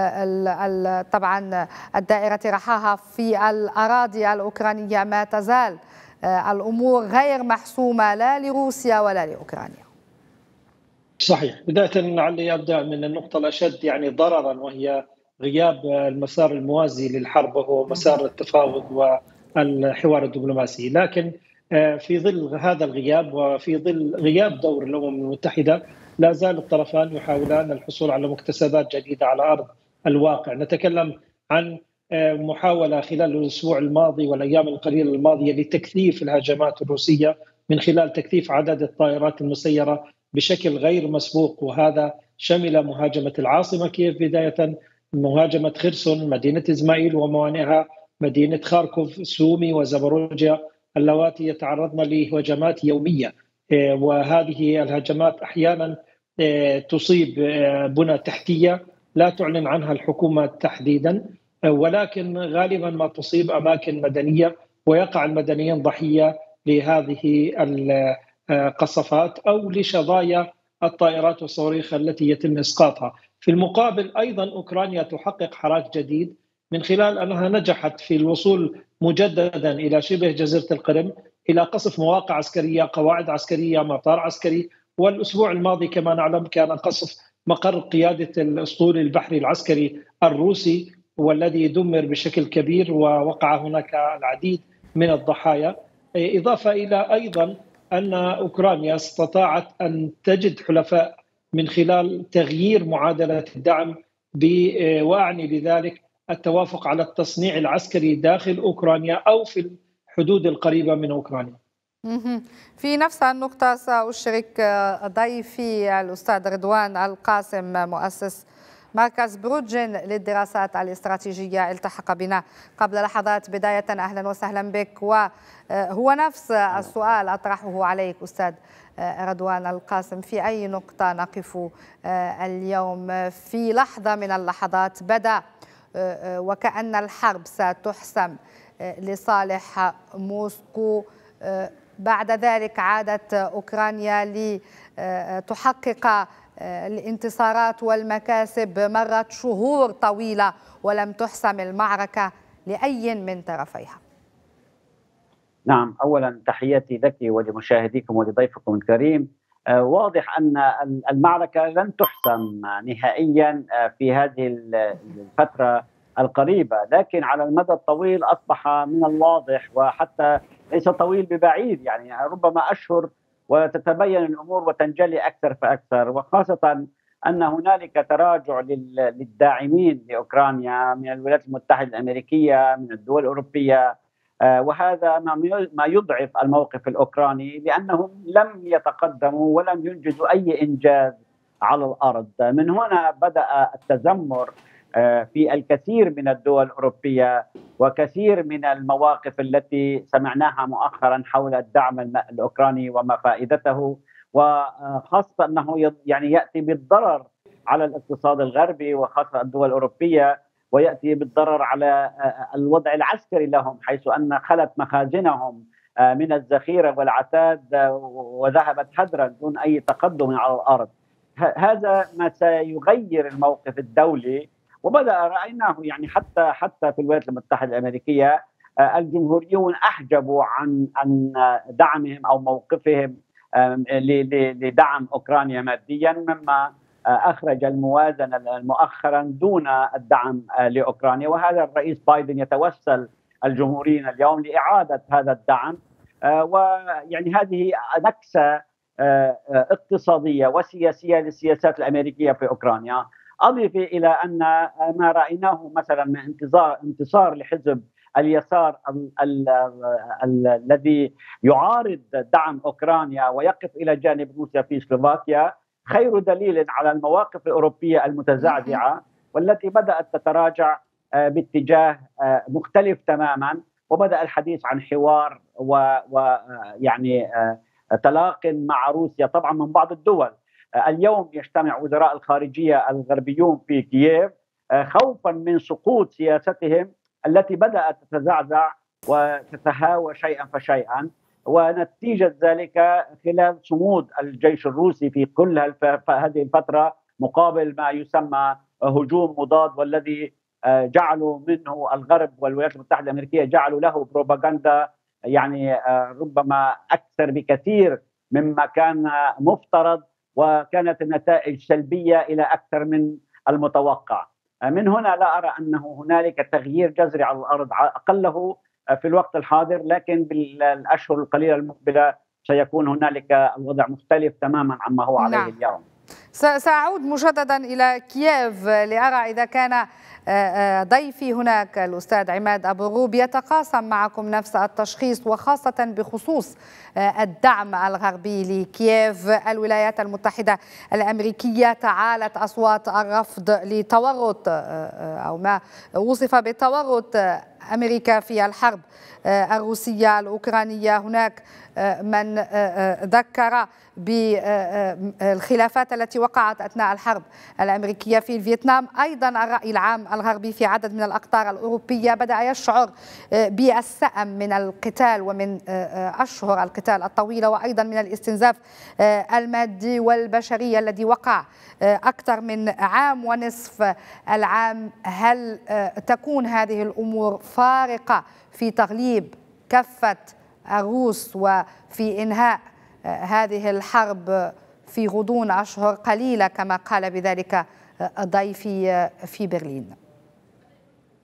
طبعا الدائرة رحاها في الأراضي الأوكرانية، ما تزال الأمور غير محسومة لا لروسيا ولا لأوكرانيا. صحيح. بداية لعلي أبدأ من النقطة الأشد يعني ضررا، وهي غياب المسار الموازي للحرب وهو مسار التفاوض والحوار الدبلوماسي. لكن في ظل هذا الغياب وفي ظل غياب دور الأمم المتحدة لا زال الطرفان يحاولان الحصول على مكتسبات جديدة على أرض الواقع. نتكلم عن محاولة خلال الأسبوع الماضي والأيام القليلة الماضية لتكثيف الهجمات الروسية من خلال تكثيف عدد الطائرات المسيرة بشكل غير مسبوق، وهذا شمل مهاجمة العاصمة كييف بداية، مهاجمة خرسون، مدينة إزماعيل وموانئها، مدينة خاركوف، سومي وزابوروجيا، اللواتي يتعرضن لهجمات يومية. وهذه الهجمات أحيانا تصيب بنى تحتية لا تعلن عنها الحكومة تحديدا، ولكن غالبا ما تصيب أماكن مدنية ويقع المدنيين ضحية لهذه القصفات أو لشظايا الطائرات والصواريخ التي يتم إسقاطها. في المقابل أيضا أوكرانيا تحقق حراك جديد من خلال أنها نجحت في الوصول مجددا إلى شبه جزيرة القرم، إلى قصف مواقع عسكرية، قواعد عسكرية، مطار عسكري. والأسبوع الماضي كما نعلم كان قصف مقر قيادة الأسطول البحري العسكري الروسي والذي دمر بشكل كبير ووقع هناك العديد من الضحايا. إضافة إلى أيضا أن أوكرانيا استطاعت أن تجد حلفاء من خلال تغيير معادلة الدعم، وأعني بذلك التوافق على التصنيع العسكري داخل أوكرانيا أو في الحدود القريبة من أوكرانيا. في نفس النقطة سأشرك ضيفي الأستاذ رضوان القاسم مؤسس مركز بروجين للدراسات الاستراتيجية، التحق بنا قبل لحظات. بداية أهلا وسهلا بك، وهو نفس السؤال أطرحه عليك أستاذ رضوان القاسم. في أي نقطة نقف اليوم؟ في لحظة من اللحظات بدأ وكأن الحرب ستحسم لصالح موسكو، بعد ذلك عادت أوكرانيا لتحقق الانتصارات والمكاسب، مرت شهور طويلة ولم تحسم المعركة لأي من طرفيها. نعم، أولا تحياتي لك ولمشاهديكم ولضيفكم الكريم. واضح أن المعركة لن تحسم نهائيا في هذه الفترة القريبة، لكن على المدى الطويل أصبح من الواضح، وحتى ليس طويل ببعيد، يعني ربما أشهر وتتبين الأمور وتنجلي أكثر فأكثر، وخاصة أن هنالك تراجع للداعمين لأوكرانيا من الولايات المتحدة الأمريكية، من الدول الأوروبية، وهذا ما يضعف الموقف الأوكراني، لأنهم لم يتقدموا ولم ينجزوا أي إنجاز على الأرض. من هنا بدأ التذمر في الكثير من الدول الأوروبية وكثير من المواقف التي سمعناها مؤخرا حول الدعم الأوكراني وما فائدته، وخاصة أنه يعني يأتي بالضرر على الاقتصاد الغربي وخاصة الدول الأوروبية، ويأتي بالضرر على الوضع العسكري لهم، حيث أن خلت مخازنهم من الذخيرة والعتاد وذهبت هدرا دون أي تقدم على الأرض. هذا ما سيغير الموقف الدولي، وبدأ رأيناه يعني حتى حتى في الولايات المتحدة الأمريكية الجمهوريون أحجبوا عن عن دعمهم أو موقفهم لدعم أوكرانيا ماديا، مما أخرج الموازنة مؤخرا دون الدعم لأوكرانيا. وهذا الرئيس بايدن يتوسل الجمهوريين اليوم لإعادة هذا الدعم، ويعني هذه نكسة اقتصادية وسياسية للسياسات الأمريكية في أوكرانيا. أضيف إلى أن ما رأيناه مثلا من انتصار انتصار لحزب اليسار الذي يعارض دعم أوكرانيا ويقف إلى جانب روسيا في سلوفاكيا خير دليل على المواقف الأوروبية المتزعزعة والتي بدأت تتراجع باتجاه مختلف تماما، وبدأ الحديث عن حوار ويعني تلاق مع روسيا طبعا من بعض الدول. اليوم يجتمع وزراء الخارجية الغربيون في كييف خوفا من سقوط سياستهم التي بدأت تتزعزع وتتهاوى شيئا فشيئا، ونتيجة ذلك خلال صمود الجيش الروسي في كل هذه الفترة مقابل ما يسمى هجوم مضاد، والذي جعلوا منه الغرب والولايات المتحدة الأمريكية جعلوا له بروباغندا يعني ربما أكثر بكثير مما كان مفترض، وكانت النتائج سلبية إلى أكثر من المتوقع. من هنا لا أرى أنه هنالك تغيير جذري على الأرض، أقله في الوقت الحاضر، لكن بالأشهر القليلة المقبلة سيكون هنالك الوضع مختلف تماما عما هو عليه نعم. اليوم. سأعود مجددا إلى كييف لأرى إذا كان ضيفي هناك الأستاذ عماد أبو الروب يتقاسم معكم نفس التشخيص، وخاصة بخصوص الدعم الغربي لكييف. الولايات المتحدة الأمريكية تعالت أصوات الرفض لتورط أو ما وصف بتورط أمريكا في الحرب الروسية الأوكرانية. هناك من ذكر بالخلافات التي وقعت أثناء الحرب الأمريكية في فيتنام. أيضا الرأي العام الغربي في عدد من الأقطار الأوروبية بدأ يشعر بالسأم من القتال ومن أشهر القتال الطويلة، وأيضا من الاستنزاف المادي والبشري الذي وقع أكثر من عام ونصف العام. هل تكون هذه الأمور فارقة في تغليب كفة الروس وفي إنهاء هذه الحرب في غضون أشهر قليلة كما قال بذلك ضيفي في برلين؟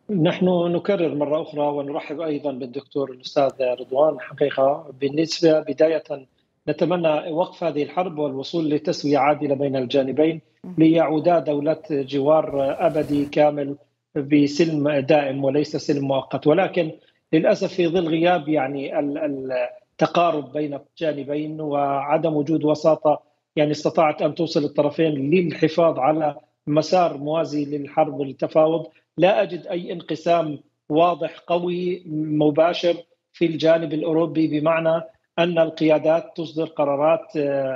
نحن نكرر مرة أخرى ونرحب أيضا بالدكتور الأستاذ رضوان. حقيقة بالنسبة بداية نتمنى وقف هذه الحرب والوصول لتسوية عادلة بين الجانبين ليعودا دولة جوار أبدي كامل بسلم دائم وليس سلم مؤقت، ولكن للأسف في ظل غياب يعني التقارب بين الجانبين وعدم وجود وساطة يعني استطاعت أن توصل الطرفين للحفاظ على مسار موازي للحرب والتفاوض. لا أجد أي انقسام واضح قوي مباشر في الجانب الأوروبي، بمعنى أن القيادات تصدر قرارات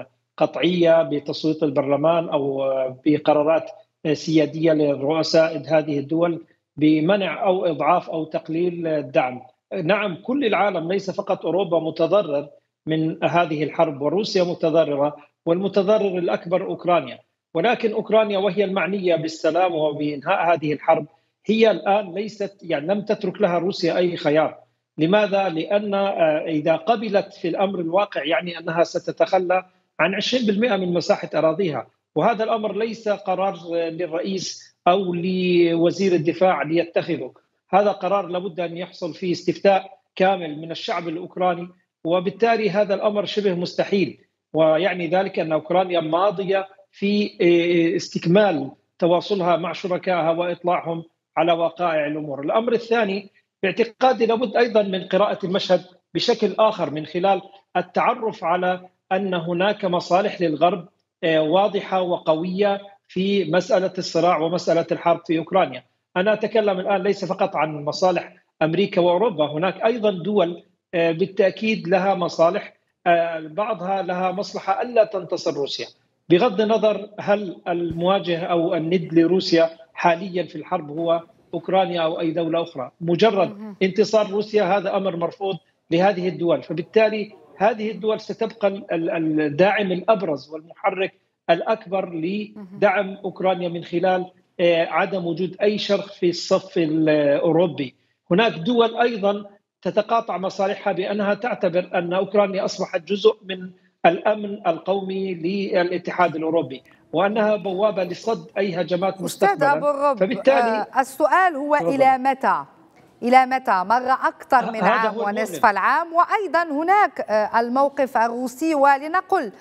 قطعية بتصويت البرلمان أو بقرارات سيادية لرؤساء هذه الدول بمنع أو إضعاف أو تقليل الدعم. نعم، كل العالم ليس فقط أوروبا متضرر من هذه الحرب، وروسيا متضررة، والمتضرر الأكبر أوكرانيا، ولكن أوكرانيا وهي المعنية بالسلام وبإنهاء هذه الحرب هي الآن ليست يعني لم تترك لها روسيا أي خيار. لماذا؟ لأن إذا قبلت في الأمر الواقع يعني أنها ستتخلى عن عشرين بالمئة من مساحة أراضيها، وهذا الأمر ليس قرار للرئيس أو لوزير الدفاع ليتخذه، هذا قرار لابد أن يحصل فيه استفتاء كامل من الشعب الأوكراني، وبالتالي هذا الأمر شبه مستحيل. ويعني ذلك أن أوكرانيا ماضية في استكمال تواصلها مع شركائها وإطلاعهم على وقائع الأمور. الأمر الثاني باعتقادي لابد أيضا من قراءة المشهد بشكل آخر من خلال التعرف على أن هناك مصالح للغرب واضحة وقوية في مسألة الصراع ومسألة الحرب في أوكرانيا. أنا أتكلم الآن ليس فقط عن مصالح أمريكا وأوروبا، هناك أيضا دول بالتأكيد لها مصالح، بعضها لها مصلحة ألا تنتصر روسيا، بغض النظر هل المواجه أو الند لروسيا حاليا في الحرب هو أوكرانيا أو أي دولة أخرى. مجرد انتصار روسيا هذا أمر مرفوض لهذه الدول، فبالتالي هذه الدول ستبقى الداعم الأبرز والمحرك الأكبر لدعم أوكرانيا من خلال عدم وجود أي شرخ في الصف الأوروبي. هناك دول أيضا تتقاطع مصالحها بأنها تعتبر أن أوكرانيا أصبحت جزء من الأمن القومي للاتحاد الأوروبي، وأنها بوابة لصد أي هجمات مستقبلا. أستاذ أبو الرب، فبالتالي السؤال هو ربما. إلى متى؟ إلى متى؟ مر أكثر من عام ونصف العام، وأيضا هناك الموقف الروسي، ولنقل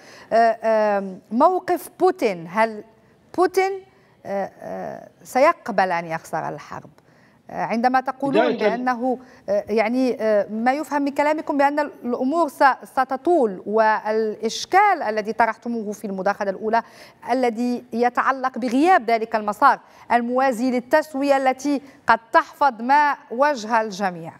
موقف بوتين. هل بوتين سيقبل أن يخسر الحرب؟ عندما تقولون بأنه يعني ما يفهم من كلامكم بأن الأمور ستطول، والإشكال الذي طرحتموه في المداخلة الأولى الذي يتعلق بغياب ذلك المسار الموازي للتسوية التي قد تحفظ ما وجه الجميع.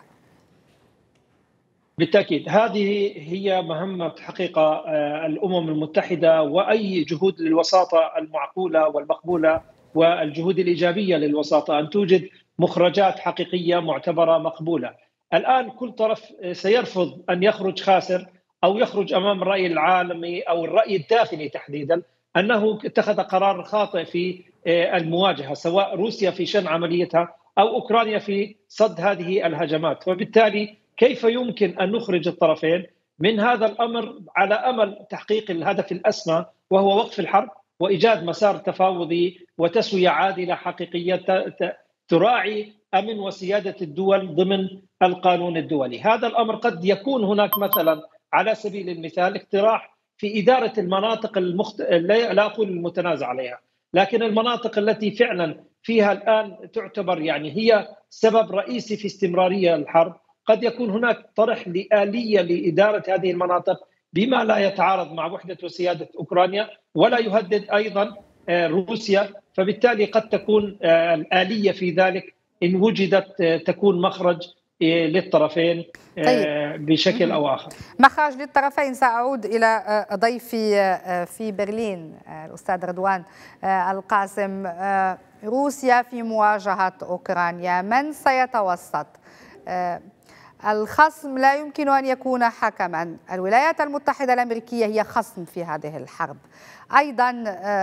بالتأكيد هذه هي مهمة حقيقة الأمم المتحدة، وأي جهود للوساطة المعقولة والمقبولة والجهود الإيجابية للوساطة أن توجد مخرجات حقيقية معتبرة مقبولة. الآن كل طرف سيرفض أن يخرج خاسر أو يخرج أمام الرأي العالمي أو الرأي الداخلي تحديدا أنه اتخذ قرار خاطئ في المواجهة، سواء روسيا في شن عمليتها أو أوكرانيا في صد هذه الهجمات. وبالتالي كيف يمكن أن نخرج الطرفين من هذا الأمر على أمل تحقيق الهدف الأسمى وهو وقف الحرب وإيجاد مسار تفاوضي وتسوية عادلة حقيقية تراعي أمن وسيادة الدول ضمن القانون الدولي. هذا الأمر قد يكون هناك مثلا على سبيل المثال اقتراح في إدارة المناطق المخت... لا أقول المتنازع عليها، لكن المناطق التي فعلا فيها الآن تعتبر يعني هي سبب رئيسي في استمرارية الحرب. قد يكون هناك طرح لآلية لإدارة هذه المناطق بما لا يتعارض مع وحدة وسيادة أوكرانيا ولا يهدد أيضا روسيا، فبالتالي قد تكون الآلية في ذلك إن وجدت تكون مخرج للطرفين. طيب. بشكل أو آخر. مخرج للطرفين. سأعود إلى ضيفي في برلين الأستاذ رضوان القاسم. روسيا في مواجهة أوكرانيا، من سيتوسط؟ الخصم لا يمكن أن يكون حكما. الولايات المتحدة الأمريكية هي خصم في هذه الحرب، أيضا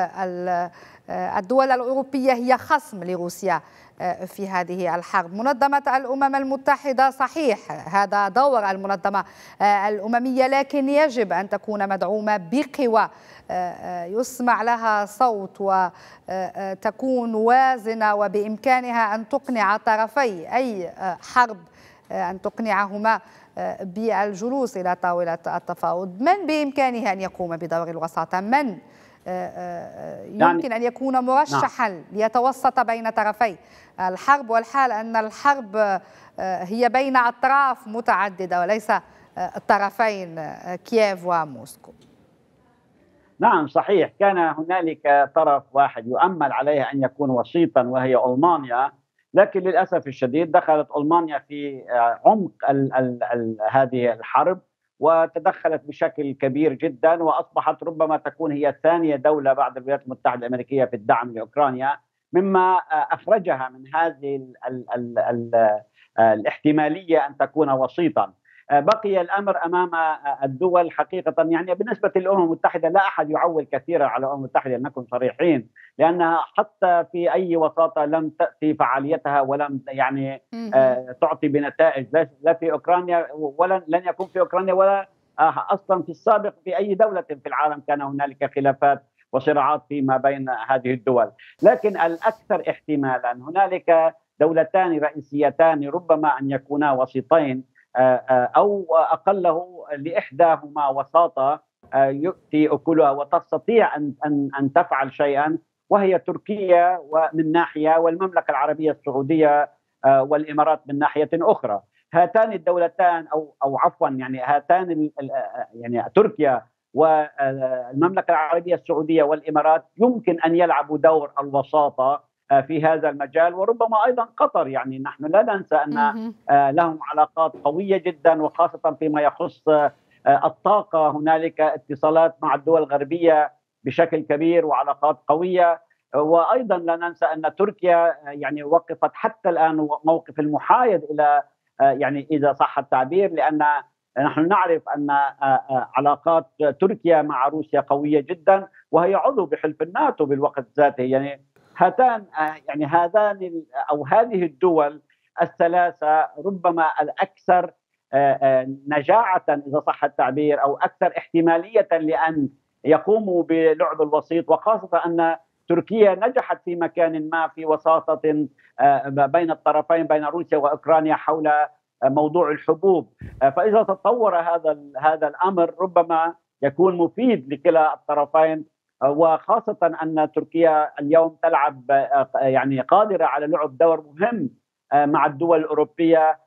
الدول الأوروبية هي خصم لروسيا في هذه الحرب. منظمة الأمم المتحدة صحيح هذا دور المنظمة الأممية، لكن يجب أن تكون مدعومة بقوى يسمع لها صوت وتكون وازنة، وبإمكانها أن تقنع طرفي أي حرب أن تقنعهما بالجلوس إلى طاولة التفاوض. من بإمكانه أن يقوم بدور الوساطة؟ من يمكن أن يكون مرشحا ليتوسط بين طرفي الحرب، والحال أن الحرب هي بين أطراف متعددة وليس الطرفين كييف وموسكو؟ نعم صحيح، كان هنالك طرف واحد يؤمل عليه أن يكون وسيطا وهي ألمانيا، لكن للأسف الشديد دخلت ألمانيا في عمق ال ال ال هذه الحرب وتدخلت بشكل كبير جدا، وأصبحت ربما تكون هي ثانية دولة بعد الولايات المتحدة الأمريكية في الدعم لأوكرانيا، مما أخرجها من هذه ال ال ال ال الاحتمالية أن تكون وسيطا. بقي الأمر أمام الدول حقيقة. يعني بالنسبة للأمم المتحدة لا أحد يعول كثيرا على الأمم المتحدة، نكون صريحين، لأنها حتى في أي وساطة لم تأتي فعاليتها ولم يعني آه تعطي بنتائج، لا في أوكرانيا ولا لن يكون في أوكرانيا ولا آه أصلا في السابق في أي دولة في العالم كان هنالك خلافات وصراعات فيما بين هذه الدول. لكن الأكثر احتمالا هنالك دولتان رئيسيتان ربما أن يكونا وسيطين، أو أقله لإحداهما وساطة يؤتي أكلها وتستطيع أن أن أن تفعل شيئا، وهي تركيا من ناحية والمملكة العربية السعودية والإمارات من ناحية أخرى. هاتان الدولتان أو أو عفوا يعني هاتان يعني تركيا والمملكة العربية السعودية والإمارات يمكن أن يلعبوا دور الوساطة في هذا المجال، وربما أيضا قطر. يعني نحن لا ننسى أن لهم علاقات قوية جدا، وخاصة فيما يخص الطاقة هنالك اتصالات مع الدول الغربية بشكل كبير وعلاقات قوية. وأيضا لا ننسى أن تركيا يعني وقفت حتى الآن موقف المحايد إلى يعني إذا صح التعبير، لأن نحن نعرف أن علاقات تركيا مع روسيا قوية جدا، وهي عضو بحلف الناتو بالوقت ذاته. يعني هاتان يعني هذان أو هذه الدول الثلاثة ربما الأكثر نجاعة إذا صح التعبير أو أكثر احتمالية لأن يقوموا بلعب الوسيط، وخاصة أن تركيا نجحت في مكان ما في وساطة بين الطرفين بين روسيا وأوكرانيا حول موضوع الحبوب. فإذا تطور هذا هذا الأمر ربما يكون مفيد لكلا الطرفين، وخاصة أن تركيا اليوم تلعب يعني قادرة على لعب دور مهم مع الدول الأوروبية.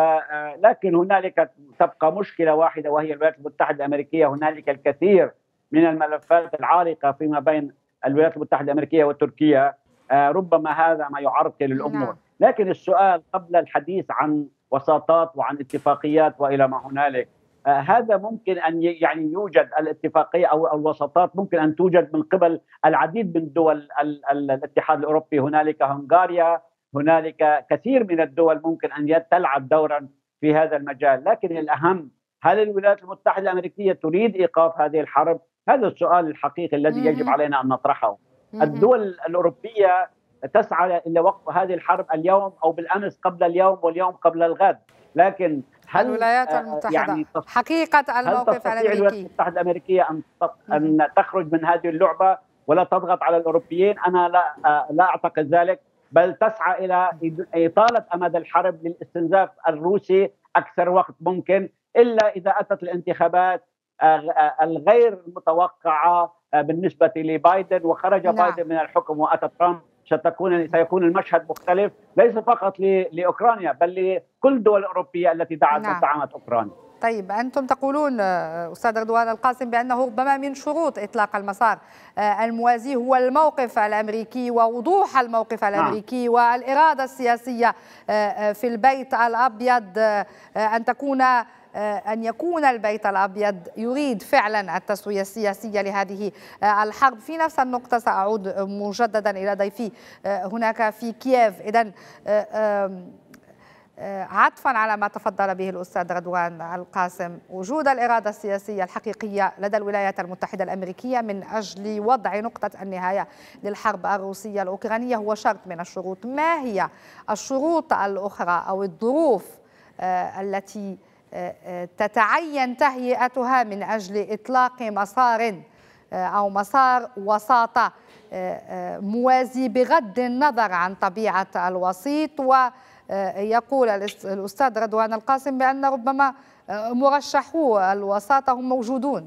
ولكن هنالك تبقى مشكلة واحدة وهي الولايات المتحدة الأمريكية. هنالك الكثير من الملفات العالقة فيما بين الولايات المتحدة الأمريكية وتركيا، ربما هذا ما يعرقل الأمور. لكن السؤال قبل الحديث عن وساطات وعن اتفاقيات وإلى ما هنالك، آه هذا ممكن أن يعني يوجد الاتفاقية أو الوساطات ممكن أن توجد من قبل العديد من دول ال ال الاتحاد الأوروبي. هنالك هنغاريا، هنالك كثير من الدول ممكن أن تلعب دورا في هذا المجال. لكن الأهم، هل الولايات المتحدة الأمريكية تريد إيقاف هذه الحرب؟ هذا السؤال الحقيقي الذي يجب علينا أن نطرحه. الدول الأوروبية تسعى إلى وقف هذه الحرب اليوم أو بالأمس قبل اليوم واليوم قبل الغد، لكن هل الولايات المتحدة يعني حقيقة الموقف الأمريكي الولايات المتحدة الأمريكية أن أن تخرج من هذه اللعبة ولا تضغط على الأوروبيين؟ أنا لا لا أعتقد ذلك، بل تسعى إلى إطالة أمد الحرب للاستنزاف الروسي أكثر وقت ممكن، إلا إذا أتت الانتخابات الغير متوقعة بالنسبة لبايدن وخرج نعم. بايدن من الحكم وأتى ترامب، ستكون سيكون المشهد مختلف، ليس فقط لأوكرانيا بل لكل الدول الأوروبية التي دعت نعم. ودعمت أوكرانيا. طيب أنتم تقولون أستاذ رضوان القاسم بأنه ربما من شروط إطلاق المسار الموازي هو الموقف الأمريكي ووضوح الموقف الأمريكي نعم. والإرادة السياسية في البيت الأبيض، أن تكون أن يكون البيت الأبيض يريد فعلا التسوية السياسية لهذه الحرب. في نفس النقطة سأعود مجددا إلى ضيفي هناك في كييف. إذن عطفا على ما تفضل به الأستاذ رضوان القاسم، وجود الإرادة السياسية الحقيقية لدى الولايات المتحدة الأمريكية من أجل وضع نقطة النهاية للحرب الروسية الأوكرانية هو شرط من الشروط. ما هي الشروط الأخرى أو الظروف التي تتعين تهيئتها من أجل إطلاق مسار أو مسار وساطة موازي بغض النظر عن طبيعة الوسيط؟ ويقول الأستاذ رضوان القاسم بأن ربما مرشحو الوساطة هم موجودون.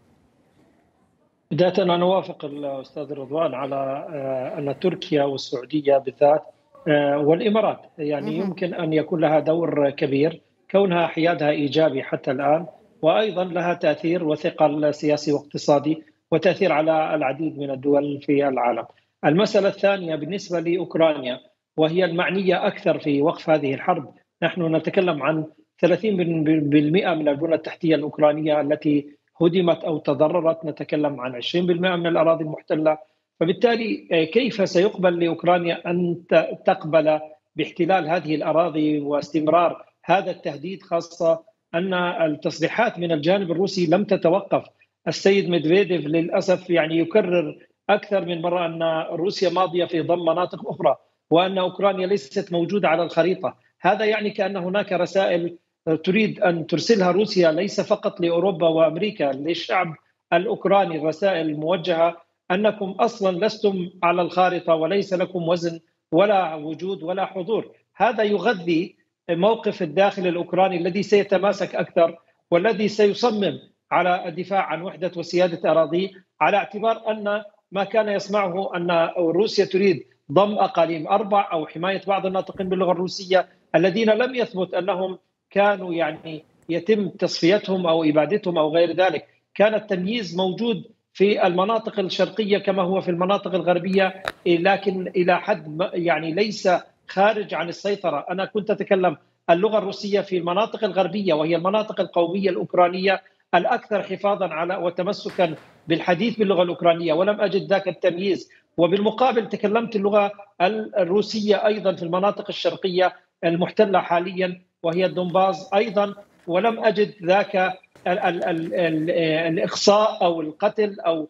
بداية أنا أوافق الأستاذ رضوان على أن تركيا والسعودية بالذات والإمارات يعني يمكن أن يكون لها دور كبير كونها حيادها إيجابي حتى الآن، وأيضا لها تأثير وثقل سياسي واقتصادي وتأثير على العديد من الدول في العالم. المسألة الثانية بالنسبة لأوكرانيا وهي المعنية أكثر في وقف هذه الحرب، نحن نتكلم عن ثلاثين بالمئة من البنى التحتية الأوكرانية التي هدمت أو تضررت، نتكلم عن عشرين بالمئة من الأراضي المحتلة، فبالتالي كيف سيقبل لأوكرانيا أن تقبل باحتلال هذه الأراضي واستمرار هذا التهديد، خاصة أن التصريحات من الجانب الروسي لم تتوقف. السيد ميدفيديف للأسف يعني يكرر أكثر من مرة أن روسيا ماضية في ضم مناطق أخرى وأن أوكرانيا ليست موجودة على الخريطة. هذا يعني كأن هناك رسائل تريد أن ترسلها روسيا ليس فقط لأوروبا وأمريكا، للشعب الأوكراني، رسائل موجهة أنكم أصلا لستم على الخارطة وليس لكم وزن ولا وجود ولا حضور. هذا يغذي موقف الداخل الأوكراني الذي سيتماسك أكثر والذي سيصمم على الدفاع عن وحدة وسيادة أراضيه، على اعتبار أن ما كان يسمعه أن روسيا تريد ضم أقاليم أربع أو حماية بعض الناطقين باللغة الروسية الذين لم يثبت أنهم كانوا يعني يتم تصفيتهم أو إبادتهم أو غير ذلك. كان التمييز موجود في المناطق الشرقية كما هو في المناطق الغربية، لكن إلى حد يعني ليس خارج عن السيطرة. أنا كنت أتكلم اللغة الروسية في المناطق الغربية وهي المناطق القومية الأوكرانية الأكثر حفاظا على وتمسكا بالحديث باللغة الأوكرانية، ولم أجد ذاك التمييز. وبالمقابل تكلمت اللغة الروسية أيضا في المناطق الشرقية المحتلة حاليا وهي الدنباز أيضا، ولم أجد ذاك ال ال ال ال الإقصاء أو القتل أو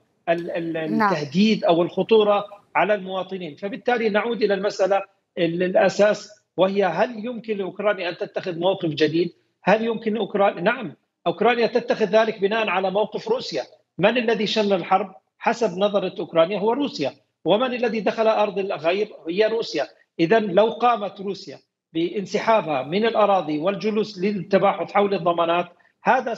التهديد أو الخطورة على المواطنين. فبالتالي نعود إلى المسألة الأساس وهي هل يمكن لأوكرانيا أن تتخذ موقف جديد؟ هل يمكن أوكرانيا؟ نعم، أوكرانيا تتخذ ذلك بناء على موقف روسيا. من الذي شن الحرب حسب نظرة أوكرانيا؟ هو روسيا. ومن الذي دخل أرض الغير؟ هي روسيا. إذن لو قامت روسيا بانسحابها من الأراضي والجلوس للتباحث حول الضمانات، هذا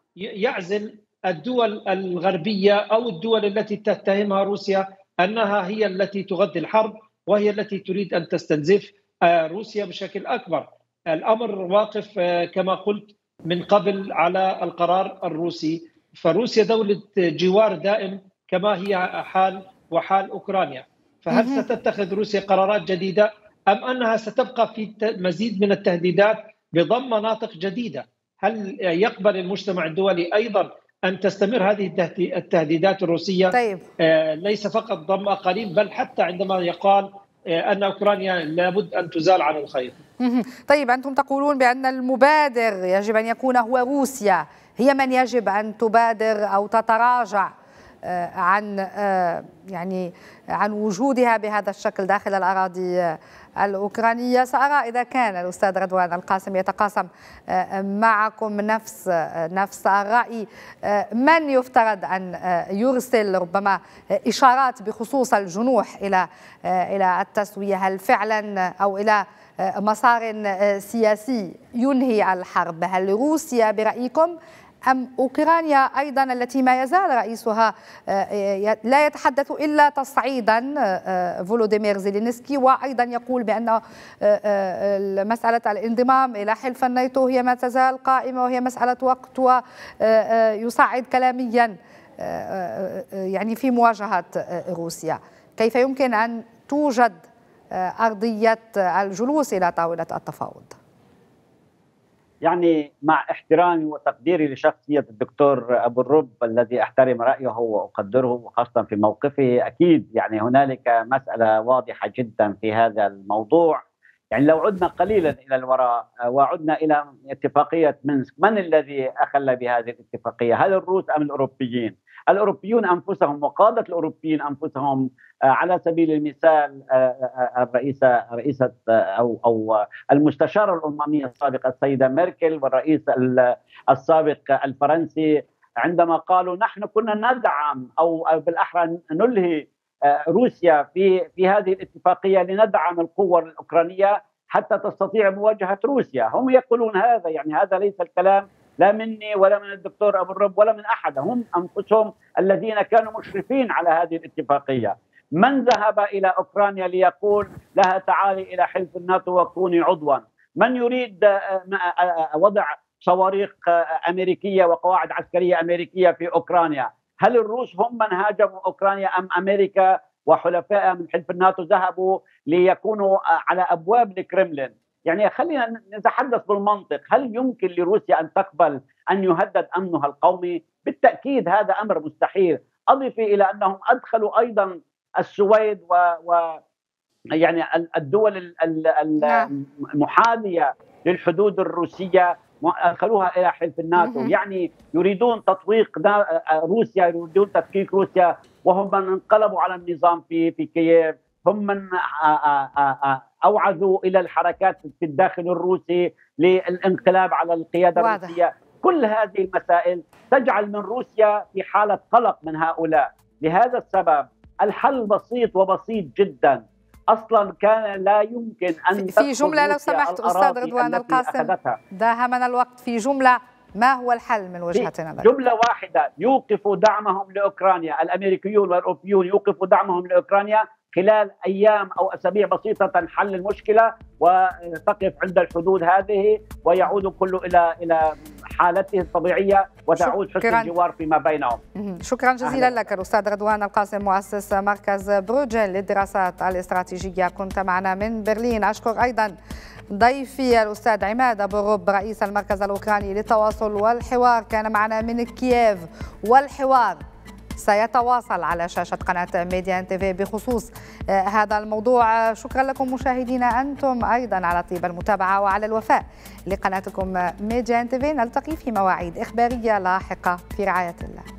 سيعزل الدول الغربية أو الدول التي تتهمها روسيا أنها هي التي تغذي الحرب وهي التي تريد أن تستنزف روسيا بشكل أكبر. الأمر واقف كما قلت من قبل على القرار الروسي، فروسيا دولة جوار دائم كما هي حال وحال أوكرانيا. فهل ستتخذ روسيا قرارات جديدة أم أنها ستبقى في مزيد من التهديدات بضم مناطق جديدة؟ هل يقبل المجتمع الدولي أيضا أن تستمر هذه التهديدات الروسية؟ طيب. ليس فقط ضم أقاليم بل حتى عندما يقال أن أوكرانيا لابد أن تزال عن الخريطة. طيب، أنتم تقولون بأن المبادر يجب أن يكون هو روسيا، هي من يجب أن تبادر أو تتراجع عن يعني عن وجودها بهذا الشكل داخل الأراضي الأوكرانية. سأرى إذا كان الأستاذ رضوان القاسم يتقاسم معكم نفس نفس الرأي. من يفترض أن يرسل ربما إشارات بخصوص الجنوح إلى إلى التسوية؟ هل فعلا أو إلى مسار سياسي ينهي الحرب؟ هل روسيا برأيكم أم أوكرانيا أيضا التي ما يزال رئيسها لا يتحدث إلا تصعيدا فولوديمير زيلينسكي، وأيضا يقول بأن مسألة الانضمام إلى حلف الناتو هي ما تزال قائمة وهي مسألة وقت، ويصعد كلاميا يعني في مواجهة روسيا؟ كيف يمكن أن توجد أرضية الجلوس إلى طاولة التفاوض؟ يعني مع احترامي وتقديري لشخصية الدكتور أبو الرب الذي أحترم رأيه وأقدره خاصة في موقفه، أكيد يعني هنالك مسألة واضحة جدا في هذا الموضوع. يعني لو عدنا قليلا إلى الوراء وعدنا إلى اتفاقية مينسك، من الذي أخل بهذه الاتفاقية؟ هل الروس أم الأوروبيين؟ الأوروبيون أنفسهم وقادة الأوروبيين أنفسهم، على سبيل المثال الرئيسة رئيسة أو أو المستشارة الألمانية السابقة السيدة ميركل، والرئيس السابق الفرنسي، عندما قالوا نحن كنا ندعم أو بالأحرى نلهي روسيا في في هذه الاتفاقية لندعم القوة الأوكرانية حتى تستطيع مواجهة روسيا. هم يقولون هذا، يعني هذا ليس الكلام لا مني ولا من الدكتور أبو الرب ولا من أحد، هم أنفسهم الذين كانوا مشرفين على هذه الاتفاقية. من ذهب إلى أوكرانيا ليقول لها تعالي إلى حلف الناتو وكوني عضوا؟ من يريد وضع صواريخ أمريكية وقواعد عسكرية أمريكية في أوكرانيا؟ هل الروس هم من هاجموا أوكرانيا أم أمريكا وحلفائها من حلف الناتو ذهبوا ليكونوا على أبواب الكرملين؟ يعني خلينا نتحدث بالمنطق، هل يمكن لروسيا أن تقبل أن يهدد أمنها القومي؟ بالتأكيد هذا أمر مستحيل. أضف إلى أنهم أدخلوا أيضا السويد و, و يعني الدول المحاذية للحدود الروسية أدخلوها إلى حلف الناتو. يعني يريدون تطويق روسيا، يريدون تفكيك روسيا، وهم من انقلبوا على النظام في في كييف، هم من أوعزوا إلى الحركات في الداخل الروسي للانقلاب على القيادة واضح. الروسية. كل هذه المسائل تجعل من روسيا في حالة قلق من هؤلاء. لهذا السبب الحل بسيط وبسيط جدا. اصلا كان لا يمكن ان في جمله لو سمحت استاذ رضوان القاسم، داهمنا الوقت، في جمله ما هو الحل من وجهه نظرك؟ جمله واحده، يوقفوا دعمهم لاوكرانيا، الامريكيون والاوروبيون يوقفوا دعمهم لاوكرانيا خلال ايام او اسابيع بسيطه تنحل المشكله وتقف عند الحدود هذه ويعود كله الى الى حالته الطبيعيه وتعود حسن الجوار فيما بينهم. شكرا جزيلا أهلا. لك الاستاذ رضوان القاسم، مؤسس مركز بروجين للدراسات الاستراتيجية، كنت معنا من برلين. اشكر ايضا ضيفي الاستاذ عماد ابو الرب رئيس المركز الاوكراني للتواصل والحوار، كان معنا من كييف، والحوار سيتواصل على شاشة قناة ميديان تيفي بخصوص هذا الموضوع. شكرا لكم مشاهدينا أنتم أيضا على طيب المتابعة وعلى الوفاء لقناتكم ميديان تيفي. نلتقي في مواعيد إخبارية لاحقة في رعاية الله.